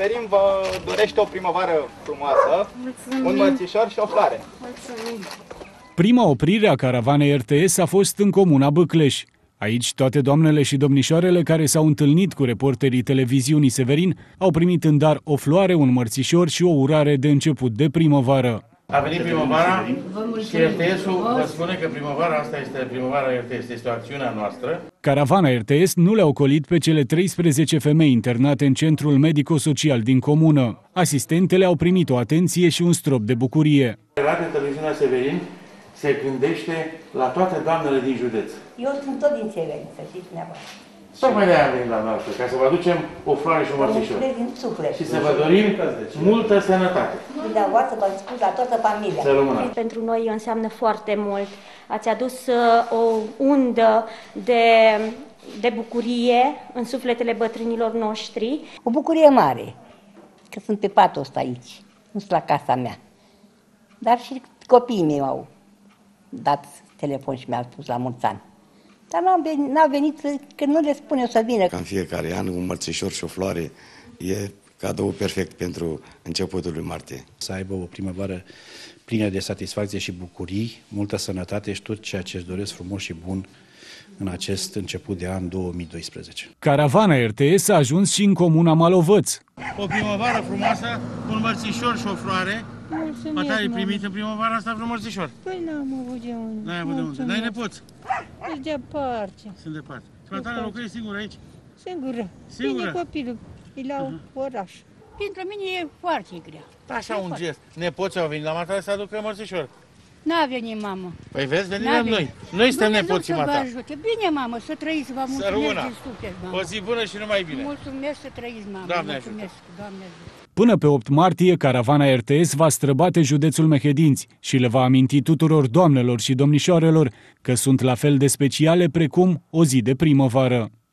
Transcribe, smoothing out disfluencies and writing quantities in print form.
Severin vă dorește o primăvară frumoasă, un mărțișor și o floare. Mulțumim. Prima oprire a caravanei RTS a fost în comuna Bâcleș. Aici toate doamnele și domnișoarele care s-au întâlnit cu reporterii televiziunii Severin au primit în dar o floare, un mărțișor și o urare de început de primăvară. A venit primăvara și RTS-ul vă spune că primăvara asta este primăvara RTS, este o acțiune a noastră. Caravana RTS nu le-a ocolit pe cele 13 femei internate în centrul medico-social din comună. Asistentele au primit o atenție și un strop de bucurie. Radio Televiziunea Severin se gândește la toate doamnele din județ. Eu sunt tot din Severin, să știți dumneavoastră. Tocmai de-aia am venit la noastră, ca să vă aducem o floare și un mărțișor. Din suflet. Și să vă dorim multă sănătate. Dumneavoastră v-am spus la toată familia. Să rămână. Pentru noi înseamnă foarte mult. Ați adus o undă de bucurie în sufletele bătrânilor noștri. O bucurie mare, că sunt pe patul ăsta aici, nu sunt la casa mea. Dar și copiii mei au dat telefon și mi-au spus la mulți ani. Dar n-au venit, că nu le spune o să vină. Ca în fiecare an, un mărțișor și o floare e cadou perfect pentru începutul lui martie. Să aibă o primăvară plină de satisfacție și bucurii, multă sănătate și tot ceea ce își doresc frumos și bun în acest început de an 2012. Caravana RTS a ajuns și în comuna Malovăț. O primăvară frumoasă, un mărțișor și o floare. Mulțumesc, Mata, ai primit în primăvara asta vreun mărțișor? Păi n-am avut de unde. N-ai avut de unde. N-ai nepoți? Ești departe. Sunt departe. Și Mata, locuiești singur aici? Singură. Singură? Bine copilul. E la oraș. Pentru mine e foarte grea. Așa un gest. Nepoții au venit la Mata să aducă mărțișor. N-a venit, mamă. Păi vezi, venim noi. Noi suntem nepoții Mata. Bine, mamă, să trăiți, vă mulțumesc din suflet, mamă. O zi bună și numai bine. Mulțumesc să trăiți, mamă. Doamne mulțumesc, Doamne ajută. Până pe 8 martie, caravana RTS va străbate județul Mehedinți și le va aminti tuturor doamnelor și domnișoarelor că sunt la fel de speciale precum o zi de primăvară.